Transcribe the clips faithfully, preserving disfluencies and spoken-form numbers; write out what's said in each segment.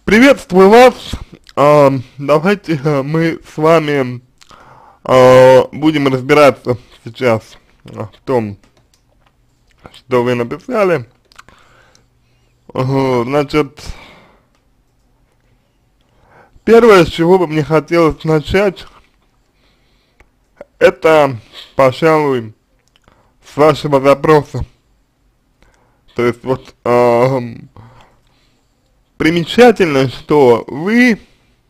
Приветствую вас. А, давайте э, мы с вами а, будем разбираться сейчас а, в том, что вы написали. Ага, значит, первое, с чего бы мне хотелось начать, это, пожалуй, с вашего запроса. То есть вот а, примечательно, что вы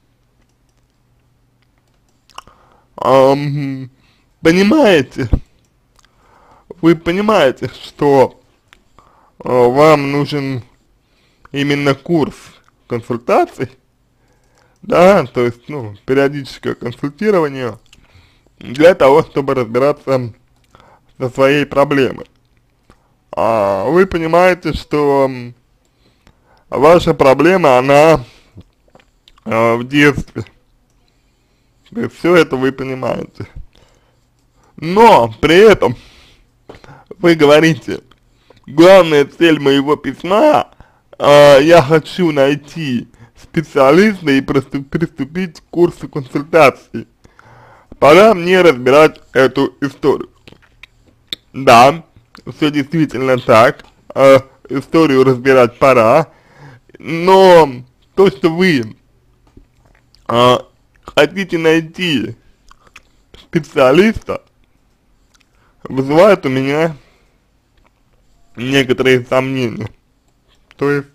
эм, понимаете, вы понимаете, что э, вам нужен именно курс консультаций, да, то есть, ну, периодическое консультирование для того, чтобы разбираться со своей проблемой. А вы понимаете, что ваша проблема, она э, в детстве. То есть все это вы понимаете. Но при этом вы говорите, главная цель моего письма, э, я хочу найти специалиста и приступ, приступить к курсу консультации. Пора мне разбирать эту историю. Да, все действительно так, э, историю разбирать пора, но то, что вы э, хотите найти специалиста, вызывает у меня некоторые сомнения. То есть,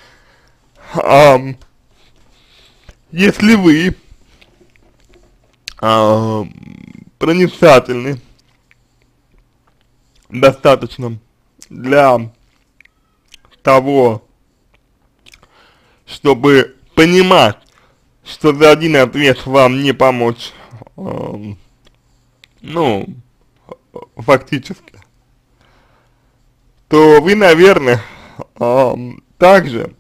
э, если вы э, проницательны достаточно для того, чтобы понимать, что за один ответ вам не помочь, э, ну, фактически, то вы, наверное, э, также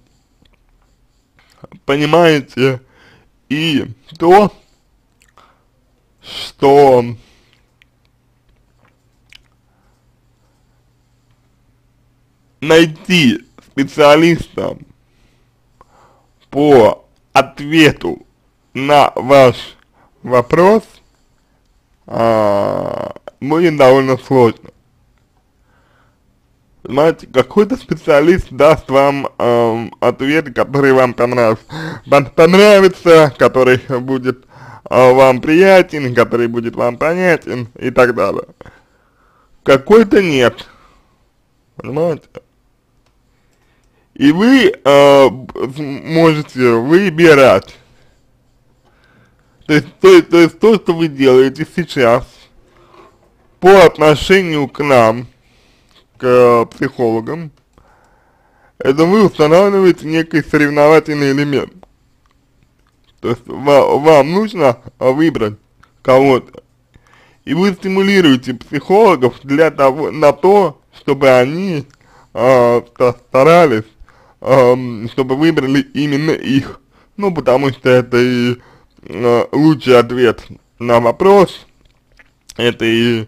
понимаете и то, что найти специалиста по ответу на ваш вопрос а, будет довольно сложно. Знаете, какой-то специалист даст вам э, ответ, который вам понравится, понравится, который будет э, вам приятен, который будет вам понятен и так далее. Какой-то нет, понимаете? И вы э, можете выбирать. То есть, то, то есть то, что вы делаете сейчас по отношению к нам, к психологам, это вы устанавливаете некий соревновательный элемент. То есть ва вам нужно выбрать кого-то. И вы стимулируете психологов для того, на то, чтобы они э, старались, э, чтобы выбрали именно их. Ну, потому что это и э, лучший ответ на вопрос, это и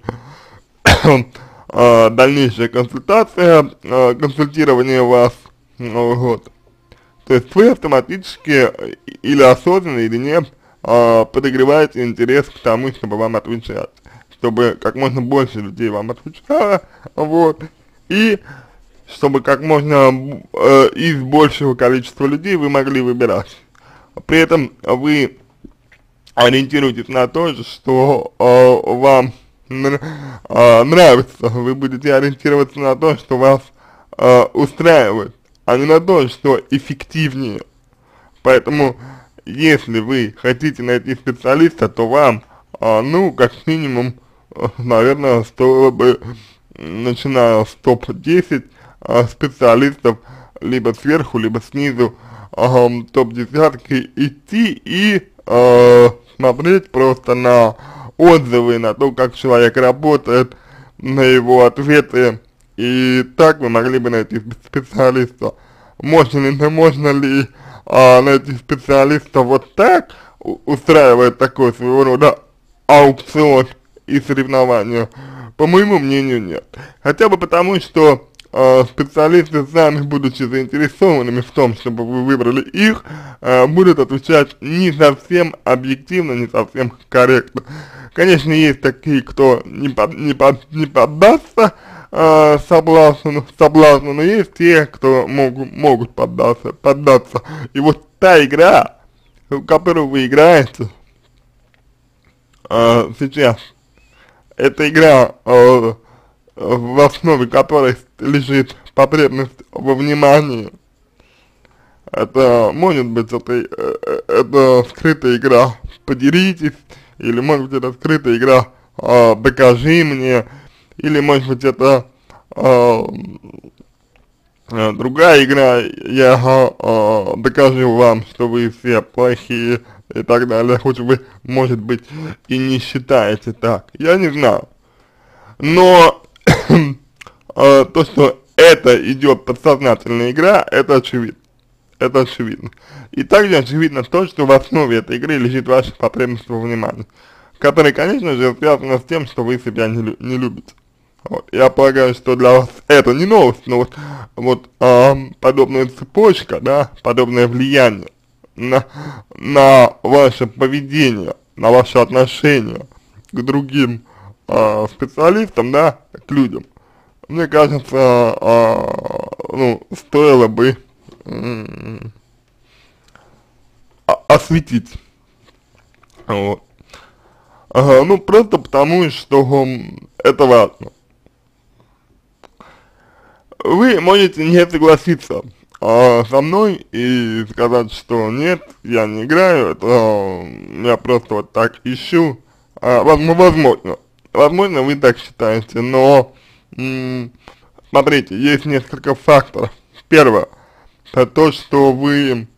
э, дальнейшая консультация, э, консультирование вас, ну, вот. То есть вы автоматически или осознанно, или нет, э, подогреваете интерес к тому, чтобы вам отвечать, чтобы как можно больше людей вам отвечало, вот, и чтобы как можно э, из большего количества людей вы могли выбирать. При этом вы ориентируетесь на то, что э, вам нр э, нравится, вы будете ориентироваться на то, что вас э, устраивает, а не на то, что эффективнее. Поэтому, если вы хотите найти специалиста, то вам, э, ну, как минимум, э, наверное, стоило бы, начиная с топ десять э, специалистов, либо сверху, либо снизу, э, топ десятки идти и э, смотреть просто на отзывы, на то, как человек работает, на его ответы, и так вы могли бы найти специалиста. Можно ли, можно ли а, найти специалиста вот так, устраивает такой своего рода аукцион и соревнования? По моему мнению, нет. Хотя бы потому, что э, специалисты, сами будучи заинтересованными в том, чтобы вы выбрали их, э, будут отвечать не совсем объективно, не совсем корректно. Конечно, есть такие, кто не, под, не, под, не поддастся э, соблазну, соблазну, но есть те, кто могут, могут поддаться, поддаться. И вот та игра, в которую вы играете э, сейчас, эта игра, э, в основе которой лежит потребность во внимании, это может быть это, э, это скрытая игра «Подеритесь», или может быть это скрытая игра э, «Докажи мне», или может быть это э, э, другая игра «Я э, докажу вам, что вы все плохие» и так далее, хоть вы, может быть, и не считаете так, я не знаю. Но э, то, что это идет подсознательная игра, это очевидно. Это очевидно. И также очевидно то, что в основе этой игры лежит ваша потребность во внимании, которая, конечно же, связана с тем, что вы себя не, лю не любите. Вот. Я полагаю, что для вас это не новость, но вот, вот э, подобная цепочка, да, подобное влияние на, на ваше поведение, на ваше отношение к другим э, специалистам, да, к людям, мне кажется, э, ну, стоило бы э, осветить. Вот. Ага, ну, просто потому, что это важно. Вы можете не согласиться а, со мной и сказать, что нет, я не играю, это я просто вот так ищу. А, возможно, возможно, вы так считаете, но смотрите, есть несколько факторов. Первое, это то, что вы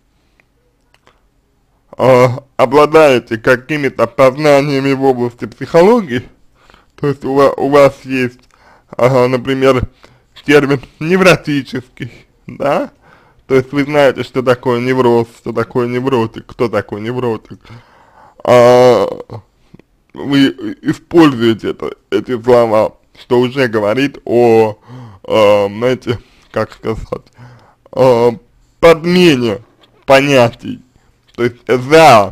э, обладаете какими-то познаниями в области психологии, то есть у вас, у вас есть, э, например, термин невротический, да, то есть вы знаете, что такое невроз, что такое невротик, кто такой невротик, э, вы используете это, эти слова, что уже говорит о, э, знаете, как сказать, э, подмене понятий. То есть за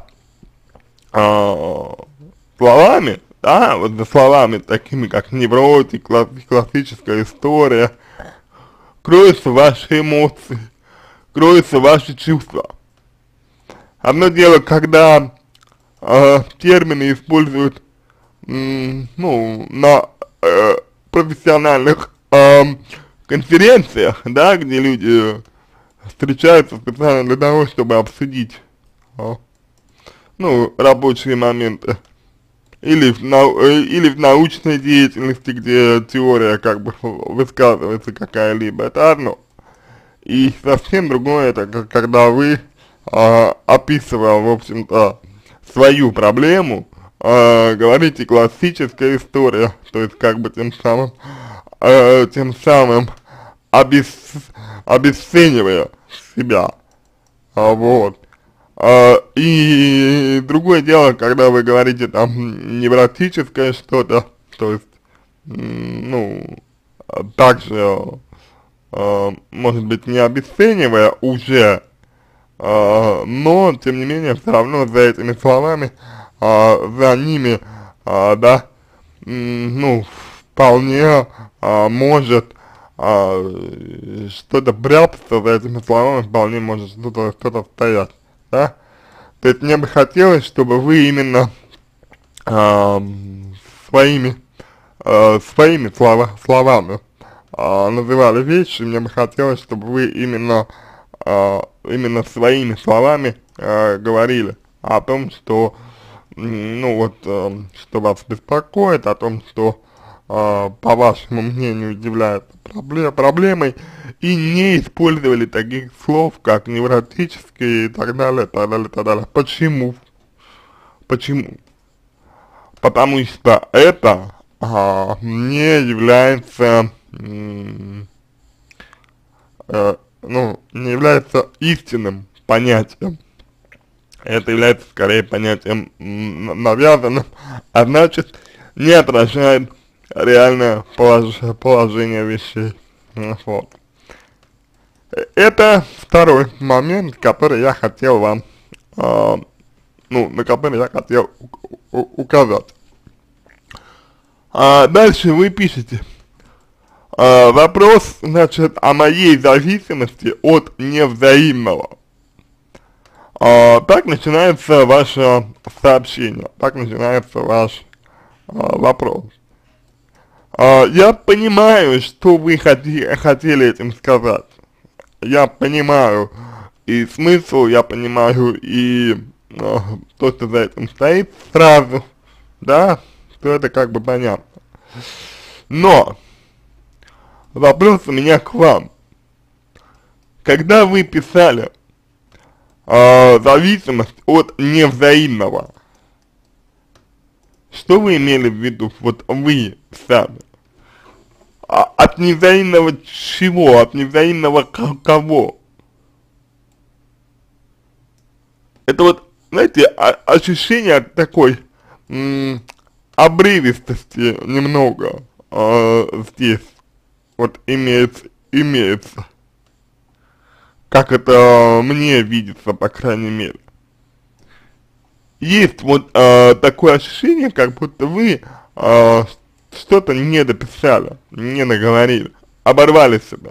э, словами, да, вот за словами такими, как невротик, классическая история, кроются ваши эмоции, кроются ваши чувства. Одно дело, когда э, термины используют, м, ну, на э, профессиональных э, конференциях, да, где люди встречаются специально для того, чтобы обсудить, э, ну, рабочие моменты, или в, нау или в научной деятельности, где теория как бы высказывается какая-либо, это одно. И совсем другое, это когда вы, э, описывая, в общем-то, свою проблему, э, говорите классическая история, то есть как бы тем самым, э, тем самым обес, обесценивая себя, а, вот. А, и другое дело, когда вы говорите там невротическое что-то, то есть, ну, также, а, может быть, не обесценивая уже, а, но, тем не менее, все равно за этими словами, а, за ними, а, да, ну, вполне а, может а, что-то прятаться за этими словами, вполне может что-то что-то стоять, да? То есть мне бы хотелось, чтобы вы именно а, своими, а, своими слова, словами а, называли вещи, мне бы хотелось, чтобы вы именно, а, именно своими словами а, говорили о том, что, ну вот, а, что вас беспокоит, о том, что, а, по вашему мнению, является проблем, проблемой, и не использовали таких слов, как невротические и так далее, так далее, так далее. Почему? Почему? Потому что это а, не является, э, ну, не является истинным понятием. Это является скорее понятием навязанным, а значит не отражает реальное полож, положение вещей. М, Вот. Э, Это второй момент, который я хотел вам, а, ну, на который я хотел у- у- указать. А дальше вы пишете, а, вопрос, значит, о моей зависимости от невзаимного. А, так начинается ваше сообщение, так начинается ваш а, вопрос. А, я понимаю, что вы хоти, хотели этим сказать. Я понимаю и смысл, я понимаю и а, то, что за этим стоит сразу, да, то это как бы понятно. Но вопрос у меня к вам. Когда вы писали а, зависимость от невзаимного, что вы имели в виду, вот вы сами? А, от невзаимного чего? От невзаимного кого? Это вот, знаете, а, ощущение такой м, обрывистости немного э, здесь вот имеется, имеется, как это мне видится, по крайней мере. Есть вот э, такое ощущение, как будто вы э, что-то не дописали, не наговорили, оборвали себя.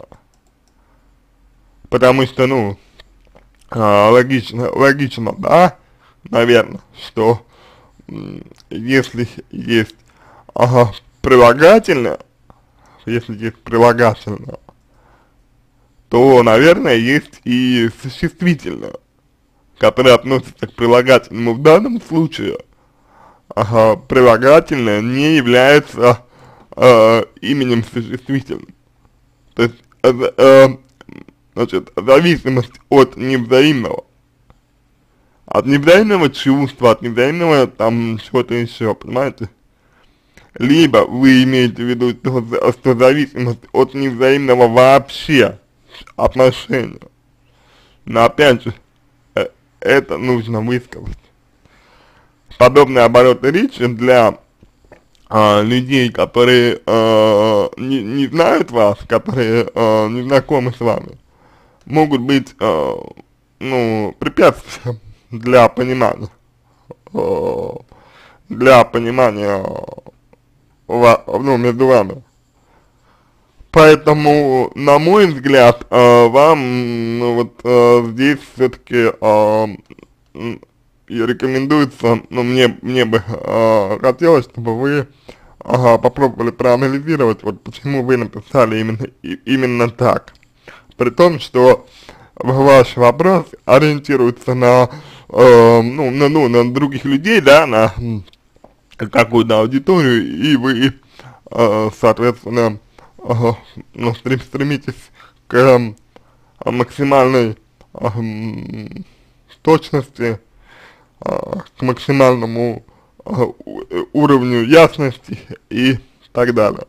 Потому что, ну, э, логично, логично, да, наверное, что м, если есть ага, прилагательное, если есть прилагательное, то, наверное, есть и существительное, которое относится к прилагательному. В данном случае ага, прилагательное не является э, именем существительным. То есть, э, э, значит, зависимость от невзаимного. От невзаимного чувства, от невзаимного там чего-то еще, понимаете? Либо вы имеете в виду, что, что зависимость от невзаимного вообще отношения. Но опять же, э, это нужно высказать. Подобные обороты речи для а, людей, которые а, не, не знают вас, которые а, не знакомы с вами, могут быть, а, ну, препятствием для понимания, а, для понимания, ва, ну, между вами. Поэтому, на мой взгляд, э, вам, ну, вот, э, здесь все-таки э, и рекомендуется, ну, мне, мне бы э, хотелось, чтобы вы ага, попробовали проанализировать, вот почему вы написали именно, и, именно так. При том, что ваш вопрос ориентируется на, э, ну, на, ну, на других людей, да, на какую-то аудиторию, и вы, э, соответственно, ага, ну, стрем, стремитесь к э, максимальной э, точности, э, к максимальному э, уровню ясности и так далее.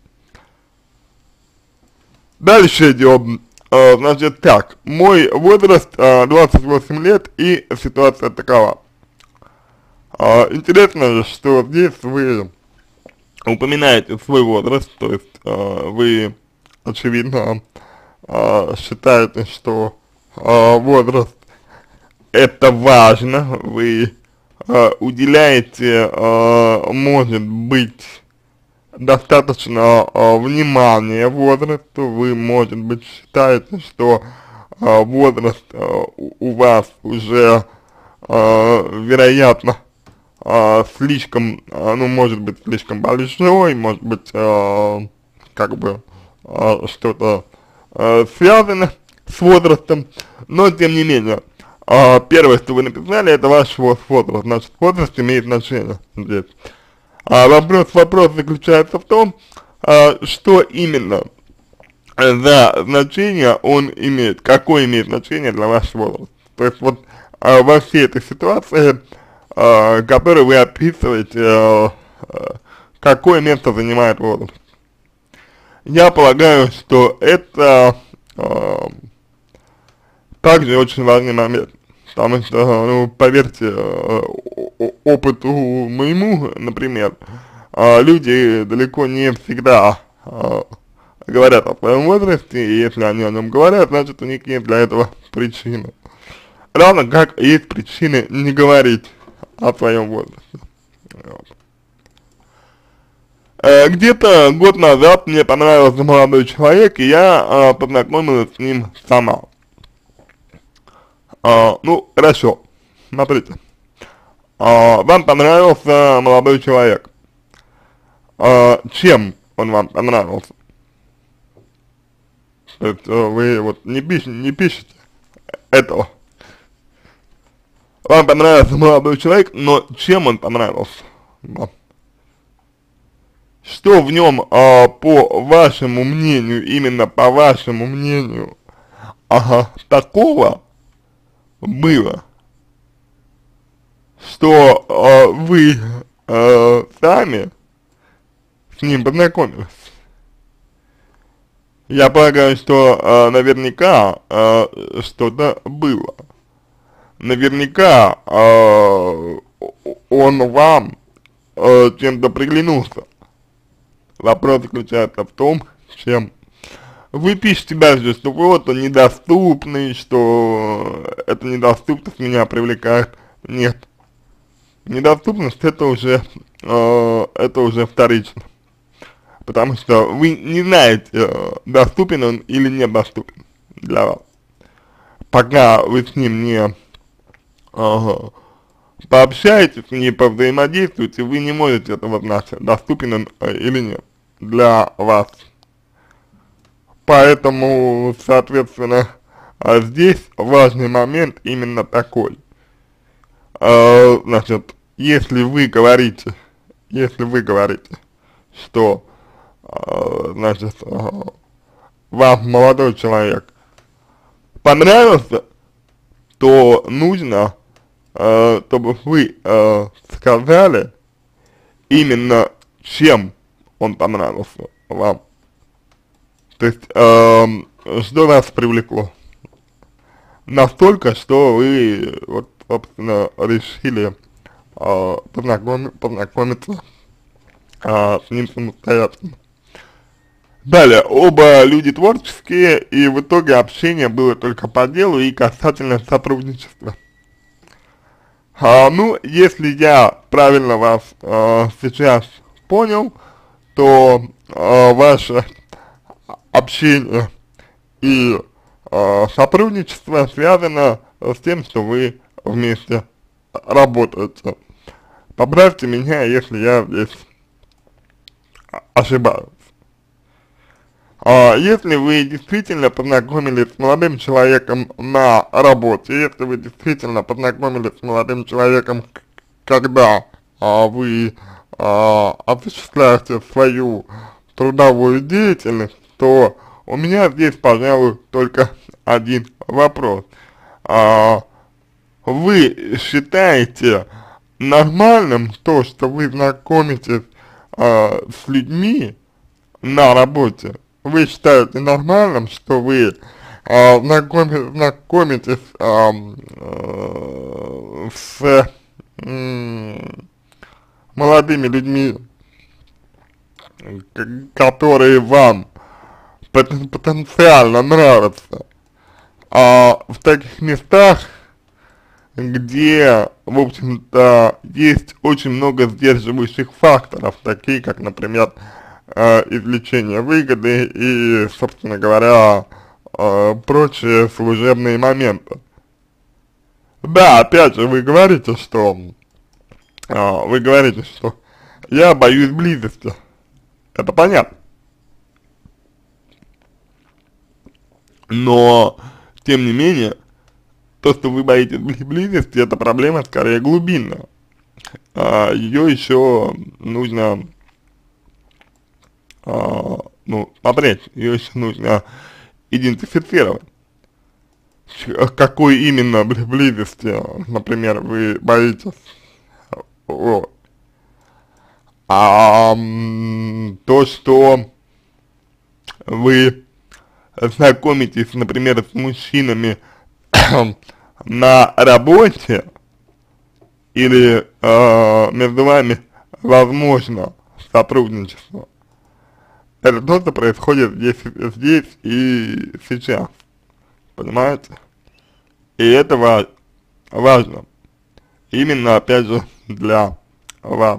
Дальше идем. Э, значит так, мой возраст э, двадцать восемь лет, и ситуация такова. Э, интересно, что здесь вы упоминаете свой возраст, то есть э, вы, очевидно, э, считаете, что э, возраст это важно, вы э, уделяете, э, может быть, достаточно э, внимания возрасту, вы, может быть, считаете, что э, возраст э, у, у вас уже, э, вероятно, Uh, слишком, uh, ну, может быть, слишком большой, может быть, uh, как бы, uh, что-то uh, связано с возрастом, но, тем не менее, uh, первое, что вы написали, это ваш возраст, значит, возраст имеет значение здесь. Uh, вопрос, вопрос заключается в том, uh, что именно за значение он имеет, какое имеет значение для вашего возраста. То есть, вот, uh, во всей этой ситуации, Uh, который вы описываете, uh, uh, какое место занимает возраст. Я полагаю, что это uh, также очень важный момент, потому что, ну, поверьте, uh, опыту моему, например, uh, люди далеко не всегда uh, говорят о своем возрасте, и если они о нем говорят, значит у них есть для этого причины. Равно как есть причины не говорить о своем возрасте. Вот. Э, Где-то год назад мне понравился молодой человек, и я э, познакомилась с ним сама. А, ну, хорошо, смотрите. А, вам понравился молодой человек. А, чем он вам понравился? То есть э, вы вот не пишете, не пишете этого. Вам понравился молодой человек, но чем он понравился вам? Что в нем, а, по вашему мнению, именно по вашему мнению, ага, такого было, что а, вы а, сами с ним познакомились? Я полагаю, что а, наверняка а, что-то было. Наверняка а, он вам а, чем-то приглянулся. Вопрос заключается в том, чем вы пишете дальше, что вот он недоступный, что эта недоступность меня привлекает. Нет. Недоступность это уже, э, это уже вторично. Потому что вы не знаете, э, доступен он или недоступен для вас. Пока вы с ним не э, пообщаетесь, не повзаимодействуете, вы не можете этого знать, доступен он э, или нет для вас. Поэтому, соответственно, а здесь важный момент именно такой. А, значит, если вы говорите, если вы говорите, что, а, значит, а, вам молодой человек понравился, то нужно, а, чтобы вы а, сказали именно, чем он понравился вам. То есть, э, что вас привлекло? Настолько, что вы, вот, собственно, решили э, познакоми, познакомиться э, с ним самостоятельно. Далее, оба люди творческие, и в итоге общение было только по делу и касательно сотрудничества. А, ну, если я правильно вас э, сейчас понял, то э, ваше общение и э, сотрудничество связано с тем, что вы вместе работаете. Поправьте меня, если я здесь ошибаюсь. А если вы действительно познакомились с молодым человеком на работе, если вы действительно познакомились с молодым человеком, когда а, вы а, осуществляете свою трудовую деятельность, то у меня здесь, пожалуй, только один вопрос. А, вы считаете нормальным то, что вы знакомитесь а, с людьми на работе? Вы считаете нормальным, что вы а, знакоми, знакомитесь а, а, с м, молодыми людьми, которые вам потенциально нравятся, а в таких местах, где, в общем-то, есть очень много сдерживающих факторов, такие как, например, э, извлечение выгоды и, собственно говоря, э, прочие служебные моменты. Да, опять же, вы говорите, что, э, вы говорите, что я боюсь близости. Это понятно. Но, тем не менее, то, что вы боитесь близости, это проблема скорее глубинная. А, ее еще нужно, а, ну, смотреть, ее еще нужно идентифицировать. Какой именно близости, например, вы боитесь. Вот. А то, что вы знакомитесь, например, с мужчинами на работе, или э, между вами возможно сотрудничество, это то, что происходит здесь, здесь и сейчас, понимаете? И это ва важно, именно, опять же, для вас.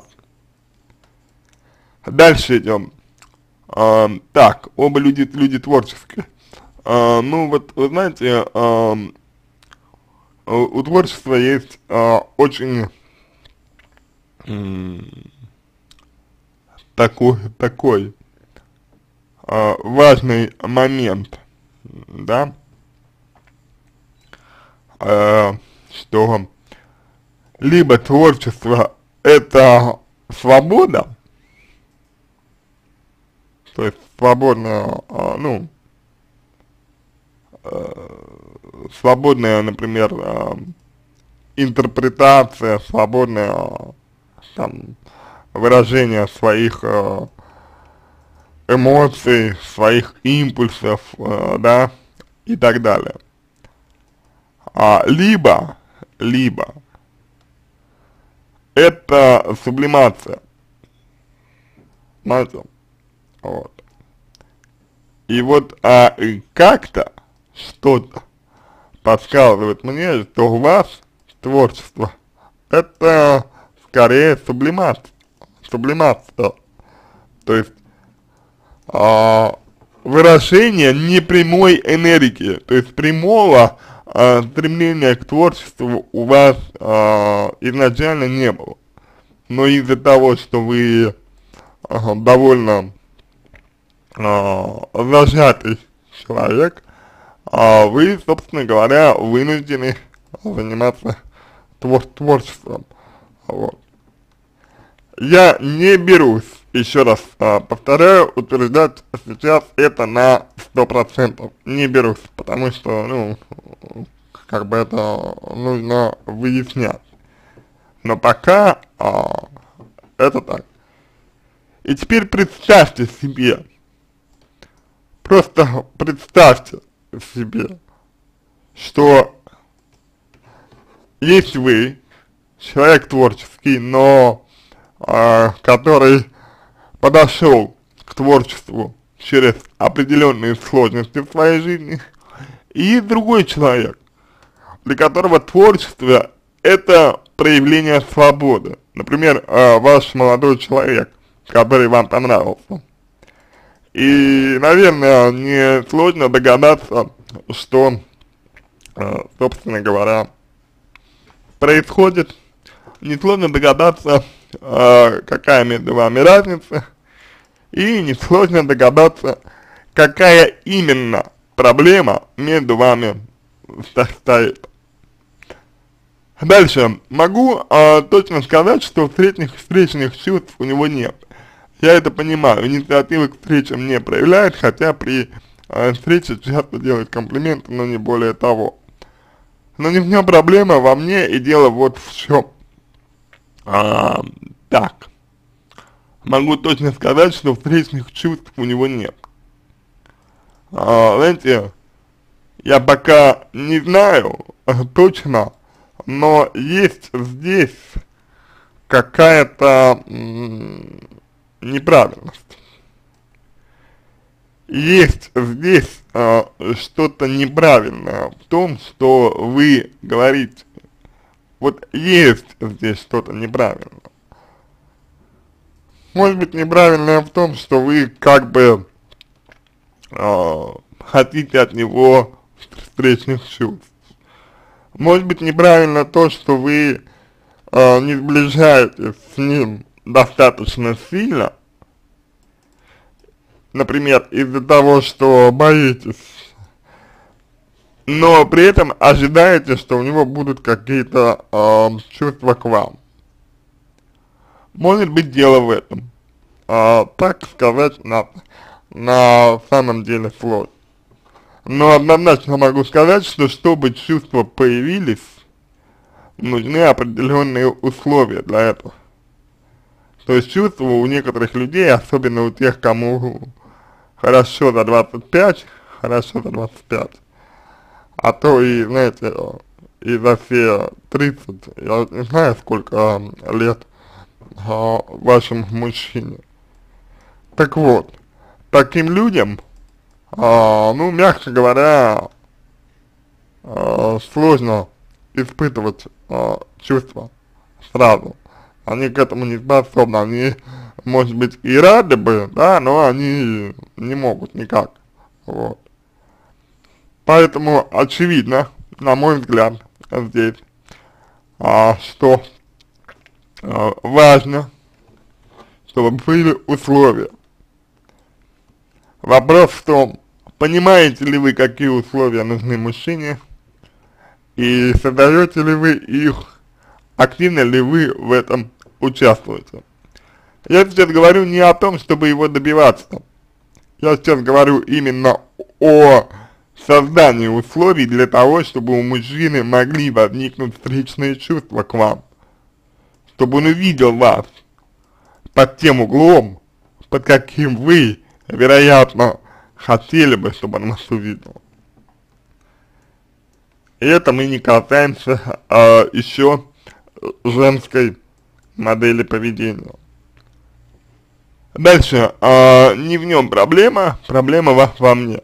Дальше идем. А, так, оба люди, люди творческие. А, ну вот, вы знаете, а, у, у творчества есть а, очень такой, такой а, важный момент, да, а, что либо творчество это свобода, то есть свободная, а, ну, а, свободная, например, а, интерпретация, свободное а, там выражение своих а, эмоций, своих импульсов, а, да, и так далее. А, либо, либо это сублимация, знаете, вот. И вот а, как-то что-то подсказывает мне, что у вас творчество это скорее сублимация, сублимация, то есть а, выражение непрямой энергии, то есть прямого а, стремления к творчеству у вас а, изначально не было, но из-за того, что вы а, довольно а, зажатый человек, а вы, собственно говоря, вынуждены заниматься твор творчеством. Вот. Я не берусь, еще раз а, повторяю, утверждать сейчас это на сто процентов. Не берусь, потому что, ну, как бы это нужно выяснять. Но пока а, это так. И теперь представьте себе, просто представьте себе, что есть вы, человек творческий, но э, который подошел к творчеству через определенные сложности в своей жизни, и другой человек, для которого творчество это проявление свободы. Например, э, ваш молодой человек, который вам понравился. И, наверное, не сложно догадаться, что, э, собственно говоря, происходит. Несложно догадаться, э, какая между вами разница, и несложно догадаться, какая именно проблема между вами стоит. Дальше. Могу э, точно сказать, что встречных, встречных чувств у него нет. Я это понимаю, инициативы к встречам не проявляет, хотя при э, встрече часто делает комплименты, но не более того. Но не в нем проблема, во мне, и дело вот в чем. А, так, могу точно сказать, что встречных чувств у него нет. А, знаете, я пока не знаю точно, но есть здесь какая-то неправильность. Есть здесь а, что-то неправильное в том, что вы говорите. Вот есть здесь что-то неправильное. Может быть, неправильное в том, что вы как бы а, хотите от него встречных чувств. Может быть, неправильно то, что вы а, не сближаетесь с ним достаточно сильно, например, из-за того, что боитесь, но при этом ожидаете, что у него будут какие-то э, чувства к вам. Может быть, дело в этом. Э, так сказать на, на самом деле сложно. Но однозначно могу сказать, что чтобы чувства появились, нужны определенные условия для этого. То есть чувства у некоторых людей, особенно у тех, кому хорошо за двадцать пять, хорошо за двадцать пять, а то и, знаете, и за все тридцать, я не знаю, сколько лет а, вашему мужчине. Так вот, таким людям, а, ну, мягко говоря, а, сложно испытывать а, чувства сразу. Они к этому не способны, они, может быть, и рады бы, да, но они не могут никак, вот. Поэтому очевидно, на мой взгляд, здесь, а, что а, важно, чтобы были условия. Вопрос в том, понимаете ли вы, какие условия нужны мужчине, и создаете ли вы их, активно ли вы в этом участвуете. Я сейчас говорю не о том, чтобы его добиваться, я сейчас говорю именно о создании условий для того, чтобы у мужчины могли возникнуть встречные чувства к вам, чтобы он увидел вас под тем углом, под каким вы, вероятно, хотели бы, чтобы он вас увидел. И это мы не касаемся а, еще женской модели поведения. Дальше, а, не в нем проблема, проблема во, во мне.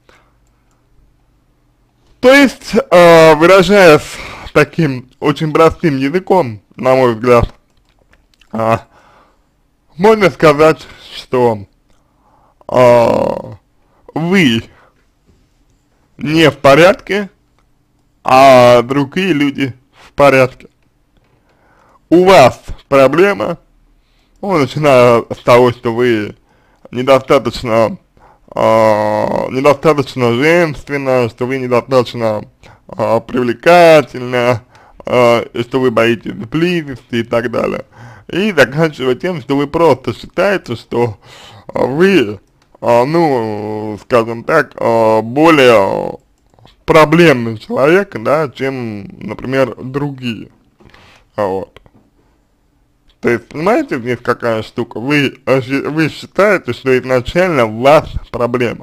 То есть, а, выражаясь таким очень простым языком, на мой взгляд, а, можно сказать, что а, вы не в порядке, а другие люди в порядке. У вас проблема, ну, начиная с того, что вы недостаточно, э, недостаточно женственна, что вы недостаточно э, привлекательна, э, что вы боитесь близости и так далее. И заканчивая тем, что вы просто считаете, что вы, э, ну, скажем так, э, более проблемный человек, да, чем, например, другие. Вот. То есть, понимаете, здесь какая штука? Вы, вы считаете, что изначально у вас проблема.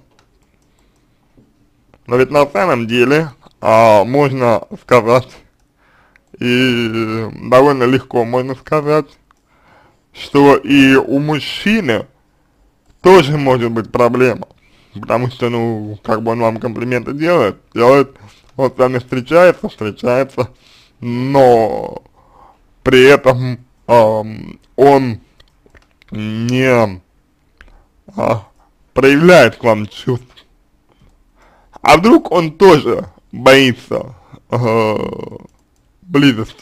Но ведь на самом деле а, можно сказать, и довольно легко можно сказать, что и у мужчины тоже может быть проблема. Потому что, ну, как бы он вам комплименты делает, делает, он с вами встречается, встречается, но при этом эм, он не а, проявляет к вам чувств. А вдруг он тоже боится э, близости?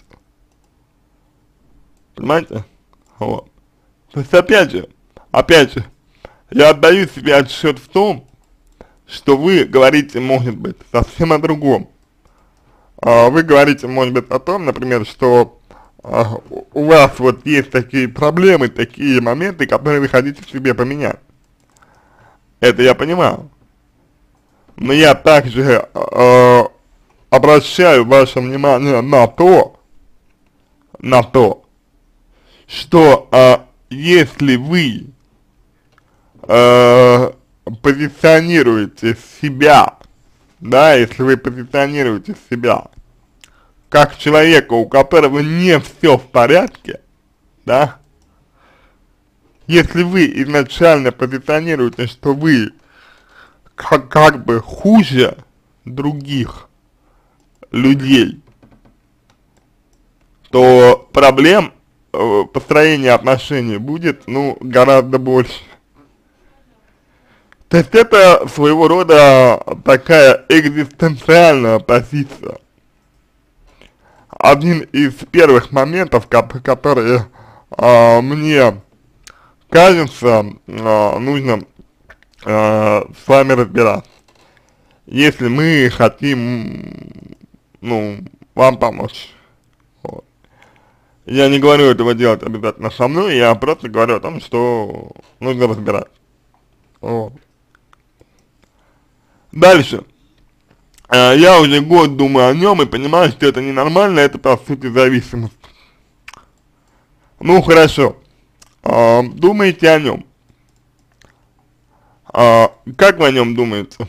Понимаете? Вот. То есть, опять же, опять же, я отдаю себе отсчет в том, что вы говорите, может быть, совсем о другом. А, вы говорите, может быть, о том, например, что а, у вас вот есть такие проблемы, такие моменты, которые вы хотите в себе поменять. Это я понимаю. Но я также а, обращаю ваше внимание на то, на то, что а, если вы Э, позиционируете себя, да, если вы позиционируете себя как человека, у которого не все в порядке, да, если вы изначально позиционируете, что вы как, как бы хуже других людей, то проблем э, построения отношений будет, ну, гораздо больше. То есть это своего рода такая экзистенциальная позиция. Один из первых моментов, которые а, мне кажется, а, нужно а, с вами разбираться, если мы хотим, ну, вам помочь. Вот. Я не говорю этого делать обязательно со мной, я просто говорю о том, что нужно разбираться. Вот. Дальше. А, я уже год думаю о нем и понимаю, что это ненормально, это по сути зависимость. Ну хорошо. А, думаете о нем. А, как вы о нем думаете?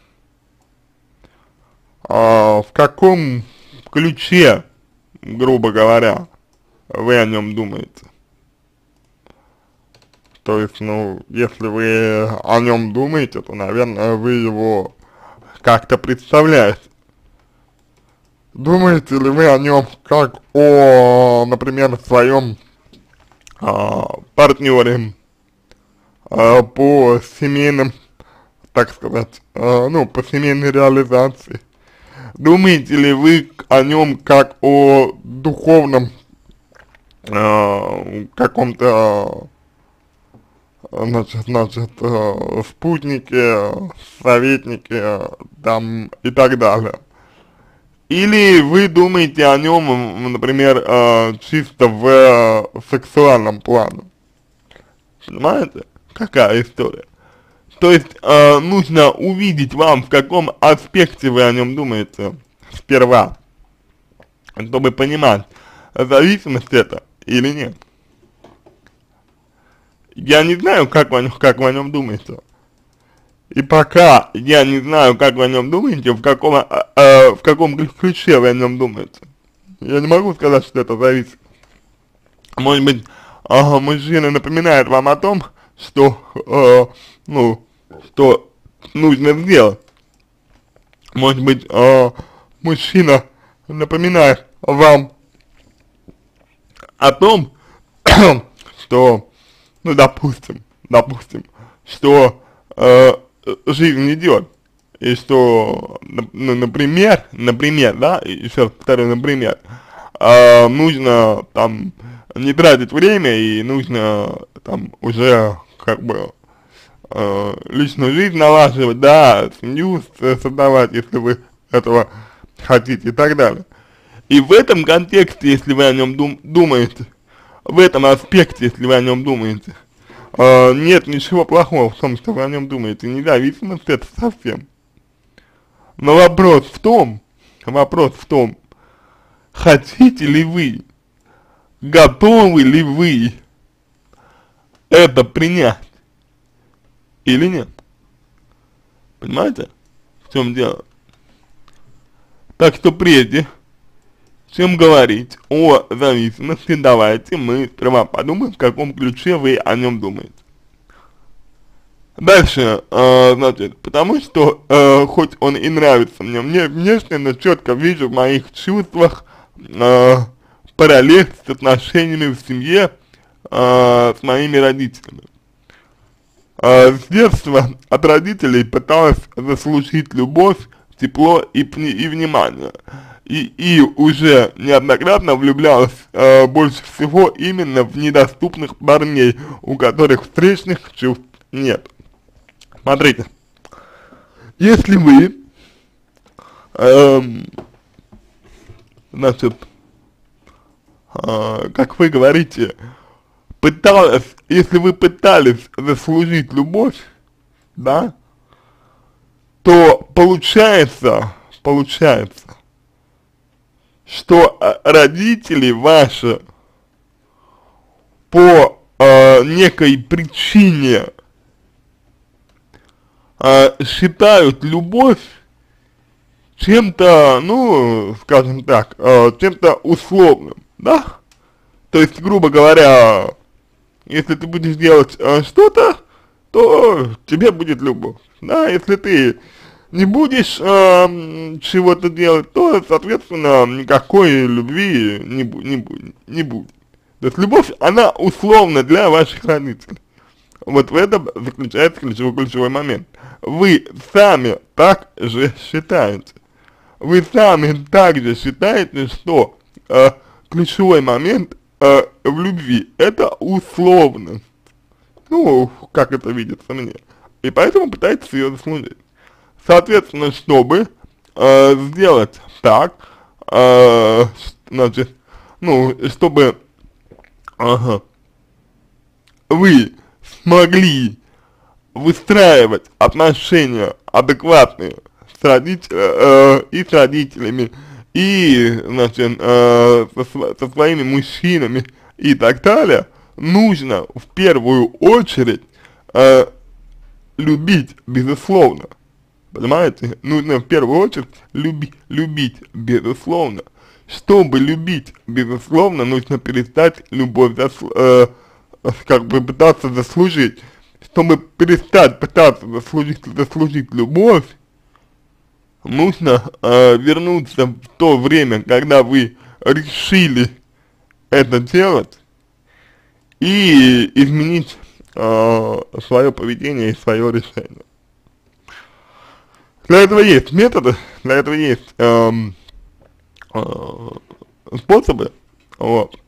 А, в каком ключе, грубо говоря, вы о нем думаете? То есть, ну, если вы о нем думаете, то, наверное, вы его как-то представляете. Думаете ли вы о нем как о, например, своем а, партнере а, по семейным, так сказать, а, ну, по семейной реализации? Думаете ли вы о нем как о духовном а, каком-то, а, значит, значит, а, спутнике, советнике, там, и так далее? Или вы думаете о нем, например, э, чисто в э, сексуальном плане? Понимаете, какая история? То есть э, нужно увидеть вам, в каком аспекте вы о нем думаете сперва, чтобы понимать, зависимость это или нет. Я не знаю, как вы, как вы о нем думаете. И пока я не знаю, как вы о нем думаете, в каком, э, э, в каком ключе вы о нем думаете, я не могу сказать, что это зависит. Может быть, э, мужчина напоминает вам о том, что, э, ну, что нужно сделать. Может быть, э, мужчина напоминает вам о том, что, ну, допустим, допустим, что э, жизнь идет, и что, ну, например, например, да, еще раз повторю, например, э, нужно там не тратить время и нужно там уже как бы э, личную жизнь налаживать, да, семью создавать, если вы этого хотите и так далее. И в этом контексте, если вы о нем дум думаете, в этом аспекте, если вы о нем думаете, Uh, нет ничего плохого в том, что вы о нем думаете, независимость это совсем. Но вопрос в том, вопрос в том, хотите ли вы, готовы ли вы это принять или нет. Понимаете, в чем дело? Так что прежде чем говорить о зависимости, давайте мы сперва подумаем, в каком ключе вы о нем думаете. Дальше, э, значит, потому что, э, хоть он и нравится мне, мне внешне, но четко вижу в моих чувствах э, параллель с отношениями в семье э, с моими родителями. Э, с детства от родителей пыталась заслужить любовь, тепло и, и внимание. И, и уже неоднократно влюблялась э, больше всего именно в недоступных парней, у которых встречных чувств нет. Смотрите, если вы, э, значит, э, как вы говорите, пыталась, если вы пытались заслужить любовь, да, то получается, получается, что родители ваши по э, некой причине э, считают любовь чем-то, ну, скажем так, э, чем-то условным, да? То есть, грубо говоря, если ты будешь делать э, что-то, то тебе будет любовь, да? Если ты не будешь э, чего-то делать, то, соответственно, никакой любви не, бу не, бу не будет. То есть любовь, она условна для ваших родителей. Вот в этом заключается ключевой, ключевой момент. Вы сами так же считаете. Вы сами также считаете, что э, ключевой момент э, в любви – это условность. Ну, как это видится мне. И поэтому пытаетесь ее заслужить. Соответственно, чтобы э, сделать так, э, значит, ну, чтобы ага, вы смогли выстраивать отношения адекватные с родителями, э, и с родителями, и, значит, э, со, со своими мужчинами и так далее, нужно в первую очередь э, любить, безусловно. Понимаете? Нужно в первую очередь люби, любить, безусловно. Чтобы любить, безусловно, нужно перестать любовь засл, э, как бы пытаться заслужить, чтобы перестать пытаться заслужить, заслужить любовь, нужно э, вернуться в то время, когда вы решили это делать, и изменить э, свое поведение и свое решение. Для этого есть методы, для этого есть э, э, способы, вот.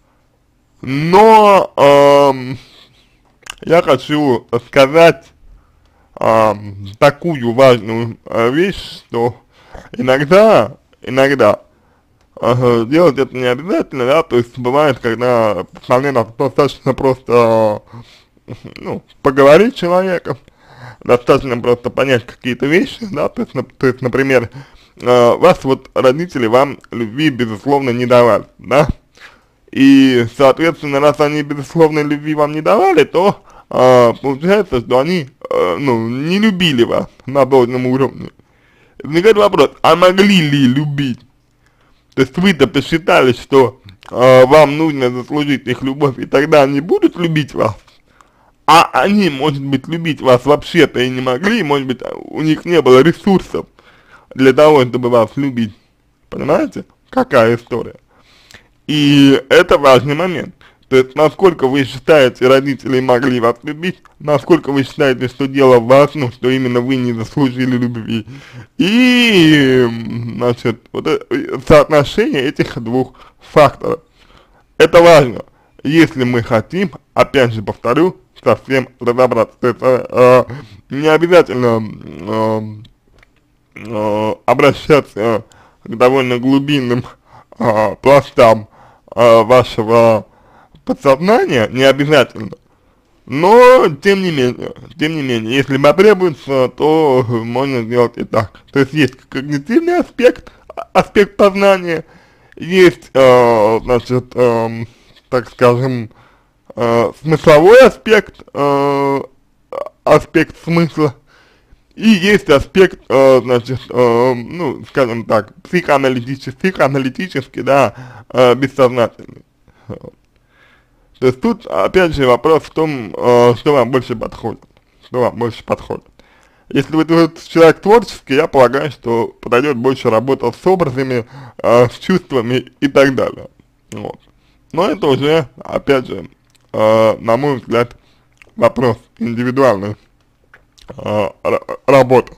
Но э, я хочу сказать э, такую важную э, вещь, что иногда, иногда э, делать это не обязательно, да, то есть бывает, когда вполне достаточно просто, э, ну, поговорить с человеком, достаточно просто понять какие-то вещи, да, то есть, на, то есть например, э, вас вот родители вам любви, безусловно, не давали, да, и, соответственно, раз они, безусловно, любви вам не давали, то э, получается, что они, э, ну, не любили вас на должном уровне. Возникает вопрос, а могли ли любить? То есть вы-то посчитали, что э, вам нужно заслужить их любовь, и тогда они будут любить вас, а они, может быть, любить вас вообще-то и не могли, может быть, у них не было ресурсов для того, чтобы вас любить. Понимаете? Какая история? И это важный момент. То есть, насколько вы считаете, родители могли вас любить, насколько вы считаете, что дело в вас, ну, что именно вы не заслужили любви. И, значит, вот это, соотношение этих двух факторов. Это важно, если мы хотим, опять же повторю, совсем разобраться. То есть, э, э, не обязательно э, э, обращаться к довольно глубинным э, пластам э, вашего подсознания, не обязательно, но тем не менее, тем не менее, если потребуется, то можно сделать и так. То есть есть когнитивный аспект, аспект познания, есть, э, значит, э, так скажем, э, смысловой аспект, э, аспект смысла, и есть аспект, э, значит, э, ну, скажем так, психоаналитический, психоаналитический, да, э, бессознательный. То есть тут, опять же, вопрос в том, э, что вам больше подходит, что вам больше подходит. Если вы человек творческий, я полагаю, что подойдет больше работа с образами, э, с чувствами и так далее. Вот. Но это уже, опять же, э, на мой взгляд, вопрос индивидуальной э, работы.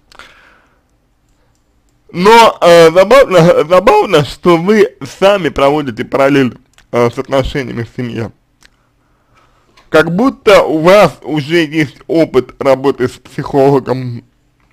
Но э, забавно, забавно, что вы сами проводите параллель э, с отношениями в семье. Как будто у вас уже есть опыт работы с психологом.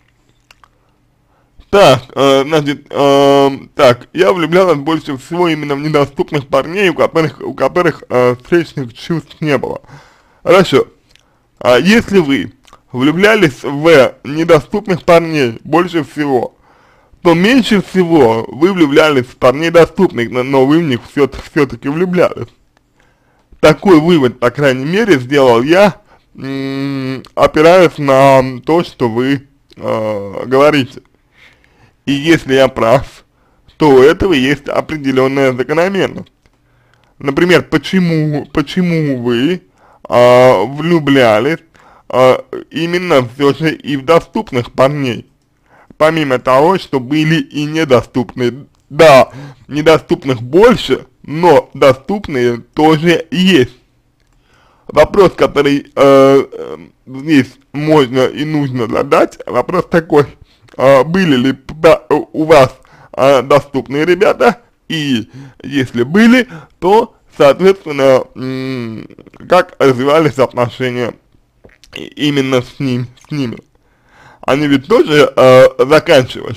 Так, э, значит, э, так, я влюблялась больше всего именно в недоступных парней, у которых, у которых э, встречных чувств не было. Хорошо, а если вы влюблялись в недоступных парней больше всего, то меньше всего вы влюблялись в парней доступных, но вы в них все-таки влюблялись. Такой вывод, по крайней мере, сделал я, опираясь на то, что вы э, говорите. И если я прав, то у этого есть определенная закономерность. Например, почему, почему вы э, влюблялись э, именно все же и в доступных парней, помимо того, что были и недоступные. Да, недоступных больше, но доступные тоже есть. Вопрос, который э, здесь можно и нужно задать, вопрос такой, э, были ли у вас э, доступные ребята, и если были, то, соответственно, как развивались отношения именно с, ним, с ними. Они ведь тоже э, заканчивались.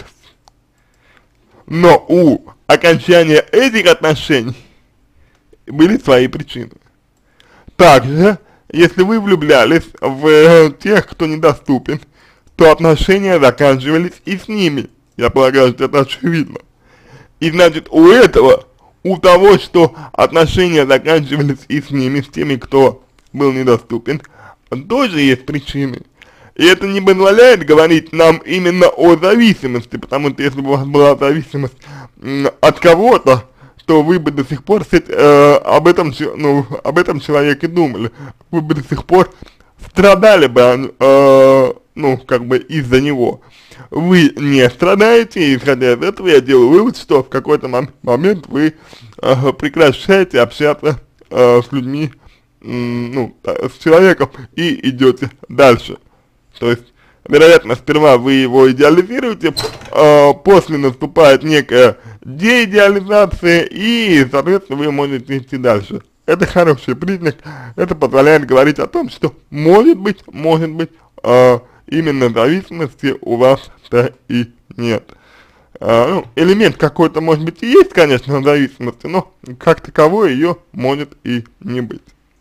Но у окончания этих отношений были свои причины. Также, если вы влюблялись в тех, кто недоступен, то отношения заканчивались и с ними. Я полагаю, что это очевидно. И значит, у этого, у того, что отношения заканчивались и с ними, с теми, кто был недоступен, тоже есть причины. И это не позволяет говорить нам именно о зависимости, потому что если бы у вас была зависимость от кого-то, что вы бы до сих пор с эт- э, об этом, че- ну, об этом человеке думали, вы бы до сих пор страдали бы, э, ну, как бы из-за него. Вы не страдаете, и исходя из этого я делаю вывод, что в какой-то мом момент вы э, прекращаете общаться э, с людьми, м, ну, э, с человеком и идете дальше. То есть, вероятно, сперва вы его идеализируете, э, после наступает некая деидеализация, и, соответственно, вы можете идти дальше. Это хороший признак, это позволяет говорить о том, что может быть, может быть, э, именно зависимости у вас-то и нет. Э, ну, элемент какой-то, может быть, и есть, конечно, зависимости, но как таковой ее может и не быть.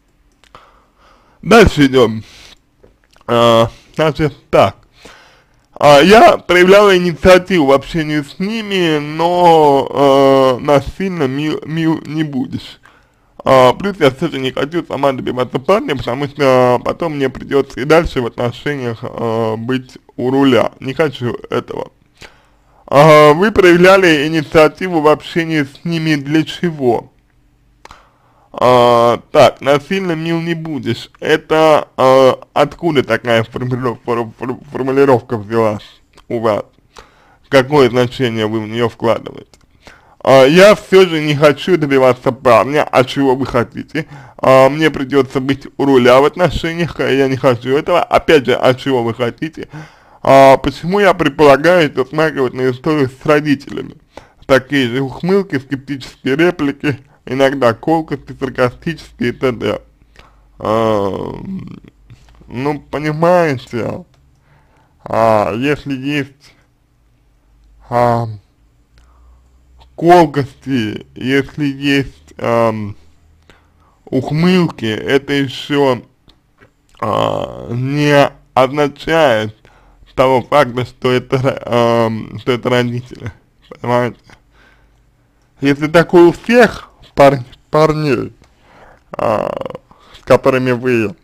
Дальше идем. Э, значит, так. А, я проявляла инициативу в общении с ними, но э, насильно мил, мил не будешь. А, плюс я все же не хочу сама добиваться парня, потому что потом мне придется и дальше в отношениях э, быть у руля. Не хочу этого. А, вы проявляли инициативу в общении с ними для чего? А, так, насильно мил не будешь. Это а, откуда такая формулировка, формулировка взялась у вас? Какое значение вы в нее вкладываете? А, я все же не хочу добиваться парня, а чего вы хотите? А, мне придется быть у руля в отношениях, а я не хочу этого. Опять же, а чего вы хотите? А, почему я предполагаю, что смахивать на историю с родителями? Такие же ухмылки, скептические реплики, иногда колкости, саркастические и т.д. А, ну, понимаете, а, если есть а, колкости, если есть а, ухмылки, это еще а, не означает того факта, что это, а, что это родители, понимаете? Если такое у всех пар парней, а, с которыми вы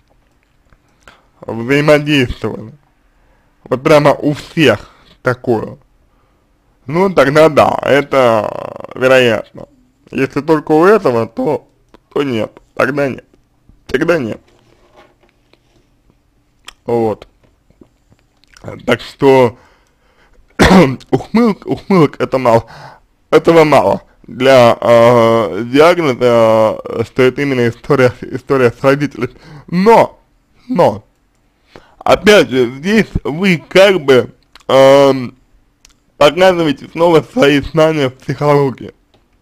взаимодействовали, вот прямо у всех такое, ну тогда да, это вероятно. Если только у этого, то, то нет, тогда нет, тогда нет. Вот. Так что ухмылок, ухмылок это мало, этого мало. Для э, диагноза, э, что это именно история, история с родителями. Но, но, опять же, здесь вы как бы э, показываете снова свои знания в психологии.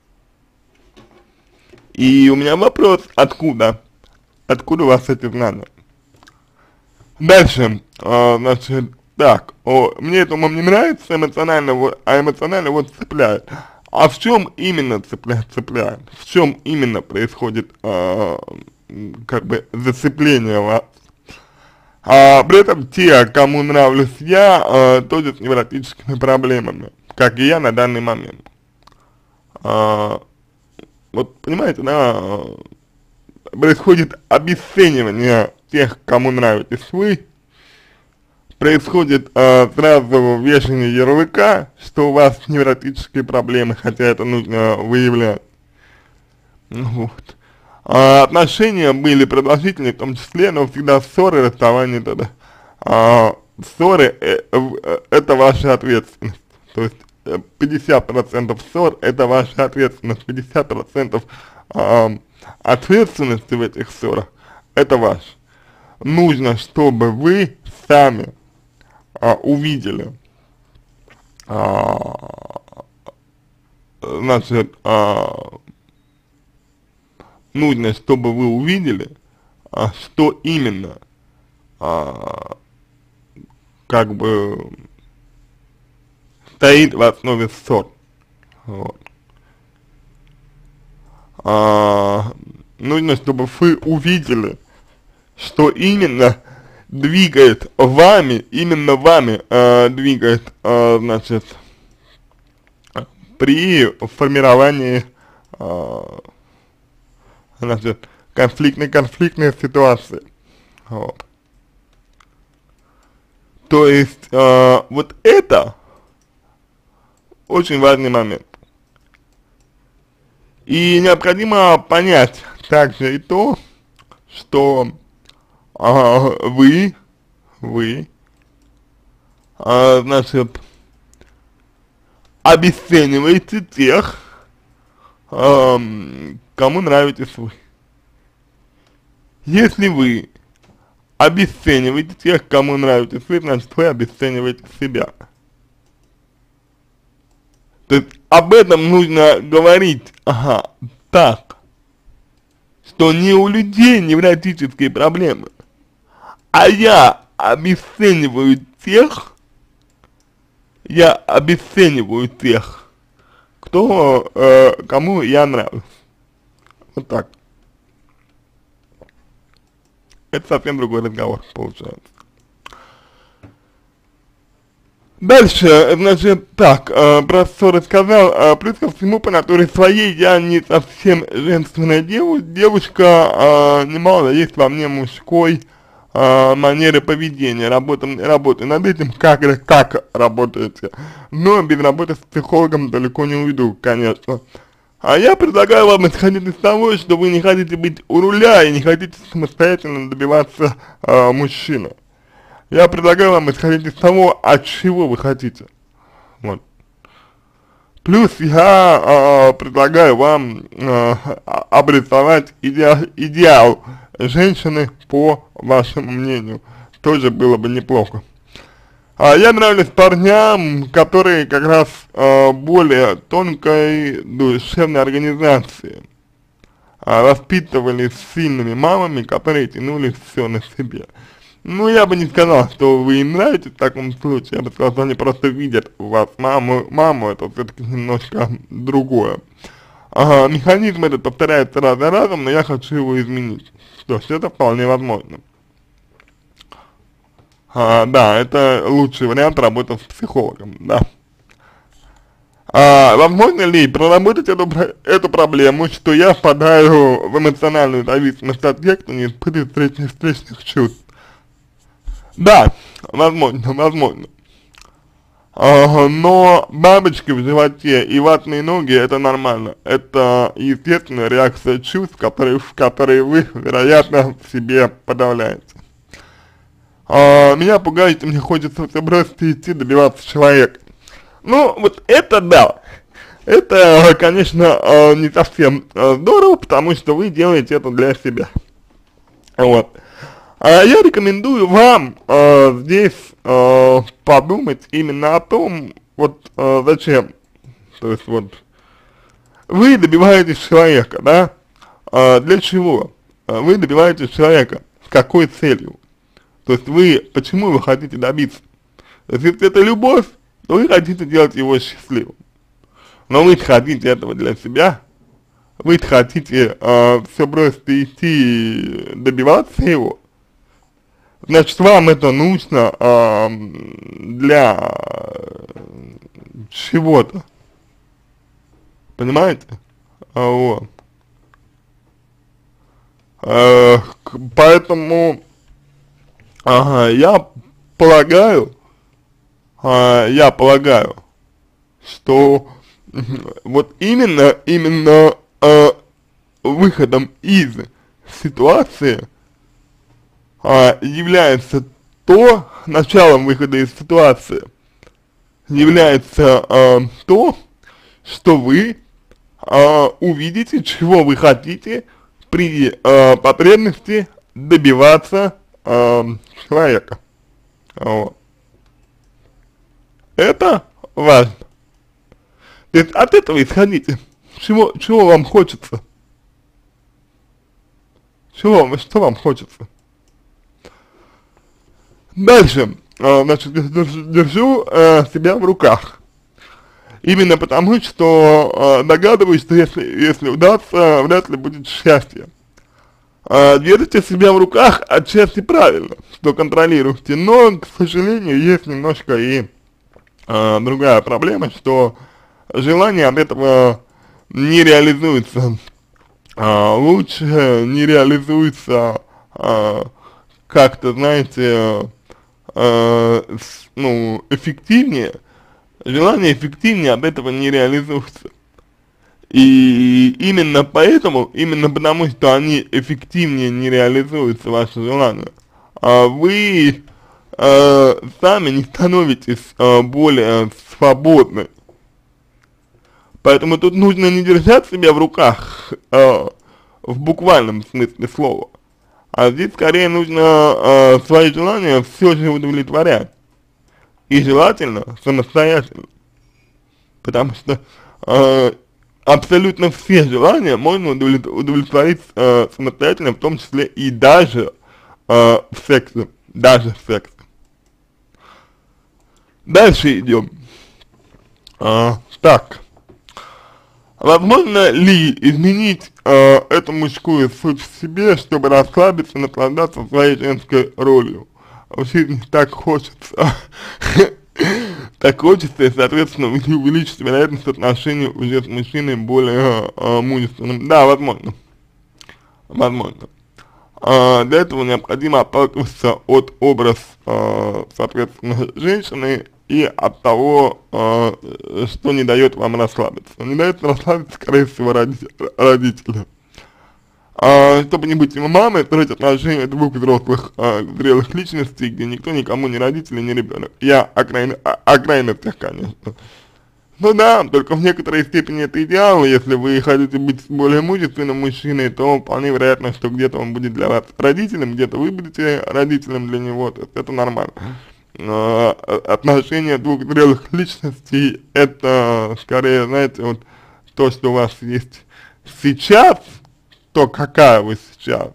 И у меня вопрос, откуда? Откуда у вас эти знания? Дальше, э, значит, так, о, мне это умом не нравится, эмоционально, вот, а эмоционально вот цепляет. А в чем именно цепляет, цепляет? В чем именно происходит, э, как бы, зацепление вас? А при этом те, кому нравлюсь я, э, тоже с невротическими проблемами, как и я на данный момент. А, вот, понимаете, да, происходит обесценивание тех, кому нравитесь вы, происходит э, сразу вешание ярлыка, что у вас невротические проблемы, хотя это нужно выявлять. Вот. А, отношения были продолжительные, в том числе, но всегда ссоры, расставания тогда. А, ссоры э, э, это ваша ответственность. То есть пятьдесят процентов ссор это ваша ответственность, пятьдесят процентов э, ответственности в этих ссорах это ваш. Нужно, чтобы вы сами а, увидели, а, значит, а, нужно, чтобы вы увидели, а, что именно, а, как бы, стоит в основе ссор. Вот. А, нужно, чтобы вы увидели, что именно двигает вами, именно вами э, двигает, э, значит, при формировании, э, значит, конфликтной-конфликтной ситуации. Вот. То есть, э, вот это очень важный момент. И необходимо понять также и то, что а, вы, вы, а, значит, обесцениваете тех, а, кому нравитесь вы. Если вы обесцениваете тех, кому нравитесь вы, значит, вы обесцениваете себя. То есть об этом нужно говорить, ага, так, что не у людей невротические проблемы, а я обесцениваю тех, я обесцениваю тех, кто, э, кому я нравлюсь. Вот так. Это совсем другой разговор получается. Дальше, значит, так, э, про что рассказал, э, плюс ко всему, по натуре своей, я не совсем женственная деву, девушка, э, немало есть во мне мужской э, манеры поведения, работаю, работаю над этим, как, как работаете, но без работы с психологом далеко не уйду, конечно. А я предлагаю вам исходить из того, что вы не хотите быть у руля и не хотите самостоятельно добиваться э, мужчины. Я предлагаю вам исходить из того, от чего вы хотите. Вот. Плюс я э, предлагаю вам э, обрисовать идеал, идеал женщины по вашему мнению. Тоже было бы неплохо. А я нравлюсь парням, которые как раз э, более тонкой душевной организации. Э, воспитывались сильными мамами, которые тянули все на себе. Ну, я бы не сказал, что вы им нравитесь в таком случае, я бы сказал, что они просто видят у вас маму, маму, это все-таки немножко другое. Ага, механизм этот повторяется раз за разом, но я хочу его изменить. Что ж, это вполне возможно. А, да, это лучший вариант работы с психологом, да. А, возможно ли проработать эту, эту проблему, что я впадаю в эмоциональную зависимость от тех, кто не испытывает встречных, встречных чувств? Да, возможно, возможно. А, но бабочки в животе и ватные ноги — это нормально. Это естественная реакция чувств, которые, которые вы, вероятно, в себе подавляете. А, меня пугает, и мне хочется все бросить и идти добиваться человека. Ну, вот это да. Это, конечно, не совсем здорово, потому что вы делаете это для себя. Вот. А я рекомендую вам э, здесь э, подумать именно о том, вот э, зачем, то есть вот, вы добиваетесь человека, да, э, для чего? Вы добиваетесь человека, с какой целью? То есть вы, почему вы хотите добиться? Если это любовь, то вы хотите делать его счастливым. Но вы хотите этого для себя, вы хотите э, все бросить и идти добиваться его. Значит, вам это нужно э, для чего-то, понимаете? А, вот. Э, поэтому, ага, я полагаю, э, я полагаю, что вот именно, именно э, выходом из ситуации А, является то, началом выхода из ситуации, является а, то, что вы а, увидите, чего вы хотите при а, потребности добиваться а, человека. Вот. Это важно. То есть от этого исходите. Чего, чего вам хочется? Чего, что вам хочется? Дальше, э, значит, держу, держу э, себя в руках. Именно потому, что э, догадываюсь, что если, если удастся, вряд ли будет счастье. Э, держите себя в руках отчасти правильно, что контролируете, но, к сожалению, есть немножко и э, другая проблема, что желание от этого не реализуется э, лучше, не реализуется э, как-то, знаете, э, с, ну, эффективнее, желание эффективнее от этого не реализуется. И именно поэтому, именно потому, что они эффективнее не реализуются, ваши желания, а вы э, сами не становитесь э, более свободны. Поэтому тут нужно не держать себя в руках э, в буквальном смысле слова, а здесь скорее нужно э, свои желания все же удовлетворять. И желательно самостоятельно. Потому что э, абсолютно все желания можно удовлетворить э, самостоятельно, в том числе и даже э, в сексе. Даже в сексе. Дальше идем. А, так. Возможно ли изменить э, эту мужскую суть в себе, чтобы расслабиться, наслаждаться своей женской ролью? В жизни так хочется. Так хочется, и, соответственно, увеличить вероятность отношений уже с мужчиной более э, мужественным. Да, возможно. Возможно. А, для этого необходимо отталкиваться от образа, э, соответственно, женщины и от того, э, что не дает вам расслабиться. Не дает расслабиться, скорее всего, родители. родители. А, чтобы не быть мамой, строить отношения двух взрослых, а, зрелых личностей, где никто никому не родители, не ребенок. Я о, крайне, о, о крайностях, конечно. Ну да, только в некоторой степени это идеал. Если вы хотите быть более мужественным мужчиной, то вполне вероятно, что где-то он будет для вас родителем, где-то вы будете родителем для него, то есть это нормально. Но отношения двух зрелых личностей, это скорее, знаете, вот то, что у вас есть сейчас, то, какая вы сейчас,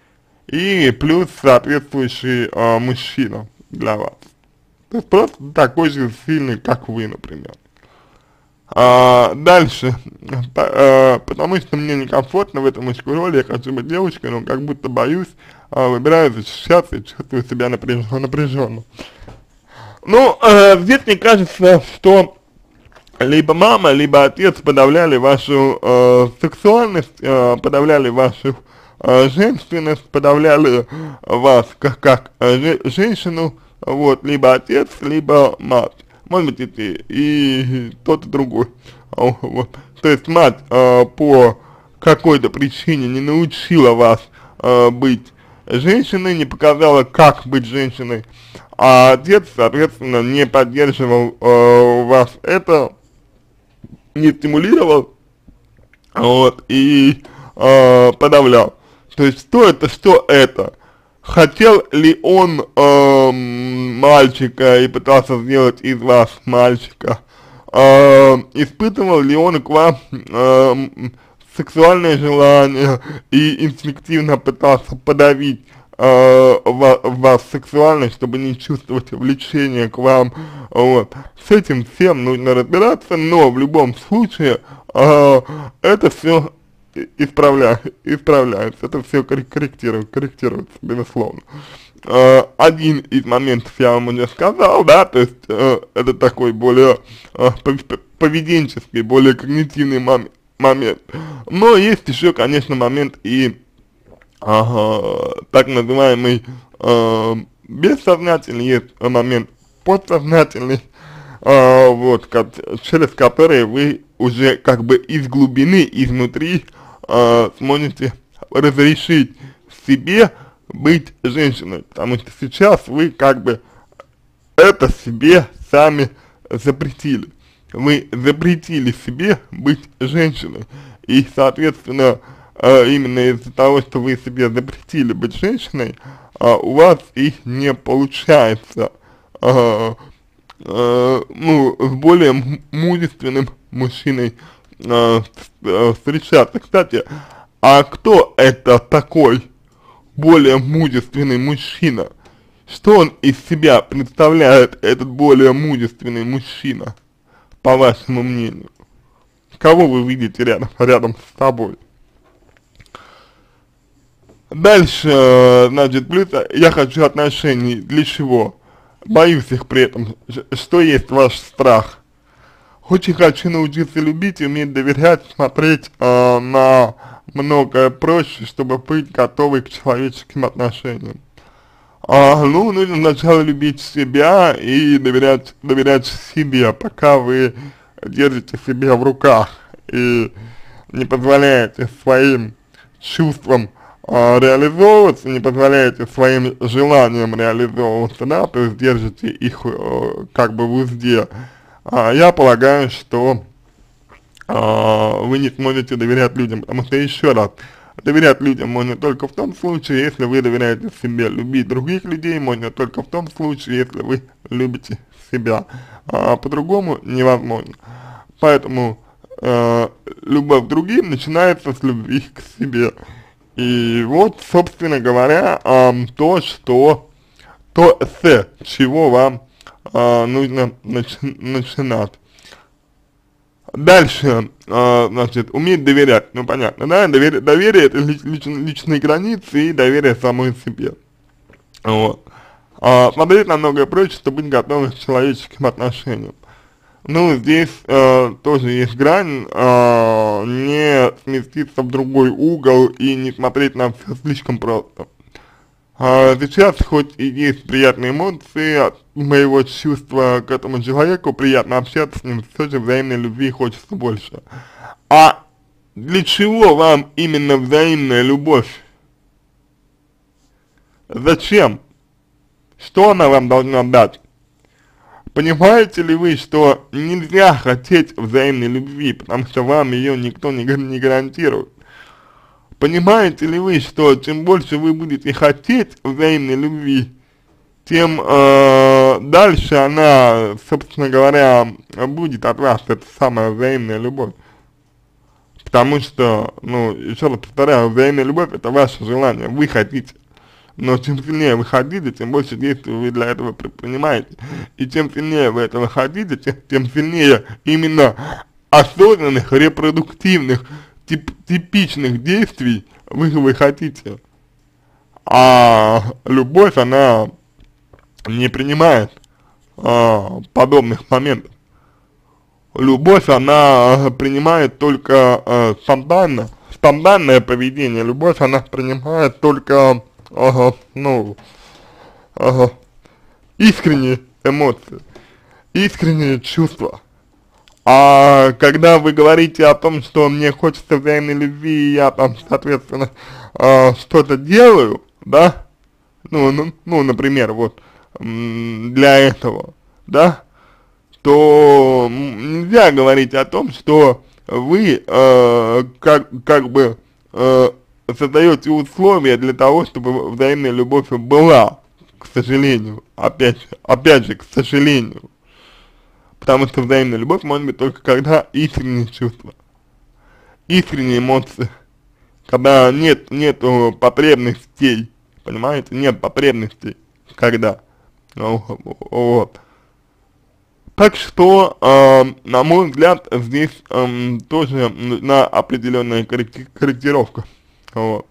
и плюс соответствующий э, мужчина для вас. То есть просто такой же сильный, как вы, например. А, дальше, по, э, потому что мне некомфортно в этой мужской роли, я хочу быть девочкой, но как будто боюсь, э, выбираю защищаться и чувствую себя напряженно. напряженно. Ну, э, здесь мне кажется, что либо мама, либо отец подавляли вашу э, сексуальность, э, подавляли вашу э, женственность, подавляли вас как, как э, женщину, вот, либо отец, либо мать. Может быть, и, и тот, и другой. Вот. То есть мать э, по какой-то причине не научила вас э, быть женщиной, не показала, как быть женщиной, а отец, соответственно, не поддерживал э, вас это, не стимулировал, вот, и э, подавлял. То есть, что это, что это? Хотел ли он э, мальчика и пытался сделать из вас мальчика? Э, испытывал ли он к вам э, сексуальное желание и инстинктивно пытался подавить э, в, в вас сексуальность, чтобы не чувствовать влечение к вам? Вот. С этим всем нужно разбираться, но в любом случае э, это все исправля, исправляется, это все корректируется, корректируется, безусловно. Э, один из моментов я вам уже сказал, да, то есть э, это такой более э, поведенческий, более когнитивный мом момент. Но есть еще, конечно, момент и э, так называемый э, бессознательный, есть момент подсознательный, э, вот, как, через который вы уже как бы из глубины, изнутри э, сможете разрешить себе быть женщиной, потому что сейчас вы как бы это себе сами запретили. Вы запретили себе быть женщиной, и, соответственно, э, именно из-за того, что вы себе запретили быть женщиной, э, у вас и не получается э, э, ну, с более мужественным мужчиной э, встречаться. Кстати, а кто это такой более мужественный мужчина? Что он из себя представляет, этот более мужественный мужчина, по вашему мнению? Кого вы видите рядом, рядом с собой? Дальше, значит, плюс я хочу отношений. Для чего? Боюсь их при этом. Что есть ваш страх? Очень хочу научиться любить и уметь доверять, смотреть э, на многое проще, чтобы быть готовой к человеческим отношениям. А, ну, нужно сначала любить себя и доверять, доверять себе, пока вы держите себя в руках. И не позволяете своим чувствам а, реализовываться, не позволяете своим желаниям реализовываться, да, то есть держите их а, как бы в узде, а, я полагаю, что а, вы не сможете доверять людям, потому что, еще раз, доверять людям можно только в том случае, если вы доверяете себе. Любить других людей можно только в том случае, если вы любите себя, а по-другому невозможно. Поэтому э, любовь к другим начинается с любви к себе. И вот, собственно говоря, э, то, что, то, с чего вам э, нужно начи начинать. Дальше, э, значит, уметь доверять, ну понятно, да, доверие, доверие это лич, лич, личные границы и доверие самой себе, вот. А, смотреть намного проще, чтобы быть готовым к человеческим отношениям. Ну, здесь э, тоже есть грань, э, не сместиться в другой угол и не смотреть на все слишком просто. А сейчас, хоть и есть приятные эмоции от моего чувства к этому человеку, приятно общаться с ним, все же взаимной любви хочется больше. А для чего вам именно взаимная любовь? Зачем? Что она вам должна дать? Понимаете ли вы, что нельзя хотеть взаимной любви, потому что вам ее никто не, не гарантирует? Понимаете ли вы, что чем больше вы будете хотеть взаимной любви, тем э, дальше она, собственно говоря, будет от вас, эта самая взаимная любовь. Потому что, ну, еще раз повторяю, взаимная любовь это ваше желание, вы хотите. Но чем сильнее вы хотите, тем больше действий вы для этого предпринимаете. И чем сильнее вы этого хотите, тем, тем сильнее именно осознанных, репродуктивных, тип, типичных действий вы, вы хотите. А любовь, она не принимает а, подобных моментов. Любовь, она принимает только а, спонтанно, спонтанное поведение. Любовь, она принимает только, ага, ну, ага, искренние эмоции, искренние чувства. А когда вы говорите о том, что мне хочется взаимной любви, и я там, соответственно, э, что-то делаю, да, ну, ну, ну, например, вот, для этого, да, то нельзя говорить о том, что вы, э, как, как бы, э, создаете условия для того, чтобы взаимная любовь была, к сожалению, опять же, опять же, к сожалению. Потому что взаимная любовь может быть только когда искренние чувства, искренние эмоции, когда нет, нету потребностей, понимаете, нет потребностей, когда, вот. Так что, э, на мой взгляд, здесь э, тоже нужна определенная корректировка, вот.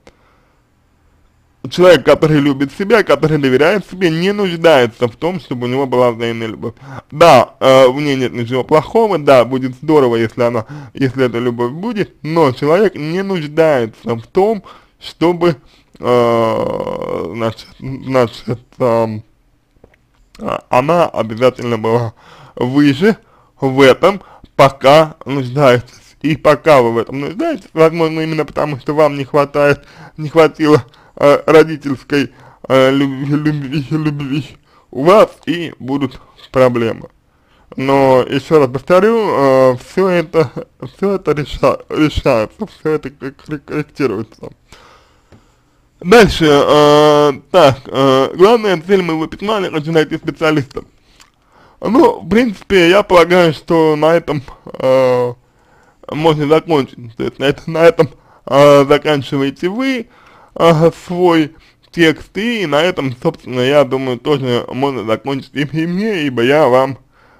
Человек, который любит себя, который доверяет себе, не нуждается в том, чтобы у него была взаимная любовь. Да, э, в ней нет ничего плохого, да, будет здорово, если она, если эта любовь будет, но человек не нуждается в том, чтобы, э, значит, значит э, она обязательно была. Вы же в этом пока нуждаетесь. И пока вы в этом нуждаетесь, возможно, именно потому, что вам не хватает, не хватило родительской э, любви, любви, любви, у вас и будут проблемы. Но еще раз повторю, э, все это, все это реша, решается, все это корректируется. Дальше, э, так, э, главная цель моего письма — хочу найти специалиста. Ну, в принципе, я полагаю, что на этом э, можно закончить. То есть на, это, на этом э, заканчиваете вы э, свой текст, и на этом, собственно, я думаю, тоже можно закончить и, и мне, ибо я вам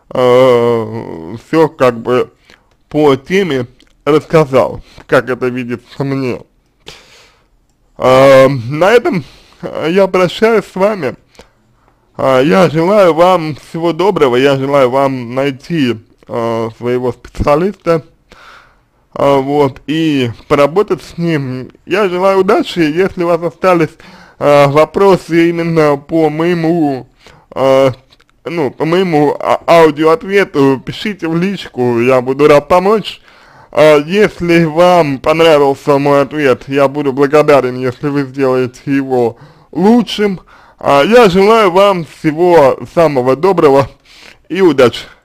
э, все как бы по теме рассказал, как это видится мне. Э, на этом я прощаюсь с вами. Я желаю вам всего доброго, я желаю вам найти э, своего специалиста, э, вот, и поработать с ним. Я желаю удачи. Если у вас остались э, вопросы именно по моему, э, ну, по моему а аудиоответу, пишите в личку, я буду рад помочь. А, если вам понравился мой ответ, я буду благодарен, если вы сделаете его лучшим. А, я желаю вам всего самого доброго и удачи.